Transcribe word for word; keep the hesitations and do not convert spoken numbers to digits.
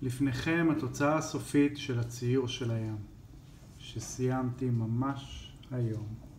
לפניכם התוצאה הסופית של הציור של הים, שסיימתי ממש היום.